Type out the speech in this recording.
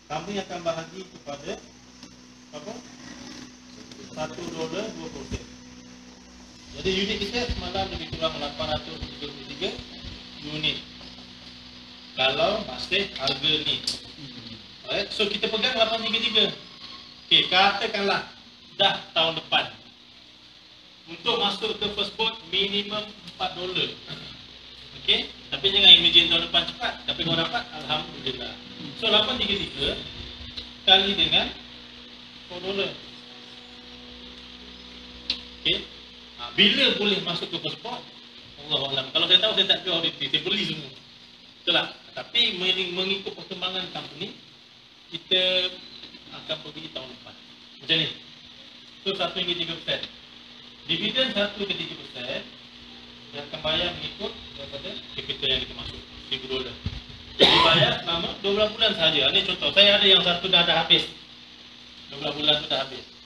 Kamu yang akan bahagi kepada apa? $1.20. Jadi unit kita semalam lebih kurang 833 unit. Kalau masih harga ni. Alright, so kita pegang 833. Okey, katakanlah dah tahun depan. Untuk masuk ke first boat minimum $4. Okey, tapi jangan imagine tahun depan cepat. Tapi kalau dapat, alhamdulillah. So 833 kali dengan $4. Okey. Bila boleh masuk ke first boat? Allahuakbar. Kalau saya tahu saya tak jual audit, saya beli semua. Betul tak? Tapi mengikut perkembangan company, kita akan pergi tahun depan. Macam ni. So 1.3%. Dividen 1.3%, dia akan bayar mengikut daripada capital yang kita masuk, $1,000. Dibayar selama 12 bulan sahaja. Ini contoh, saya ada yang satu dah habis. 12 bulan tu dah habis.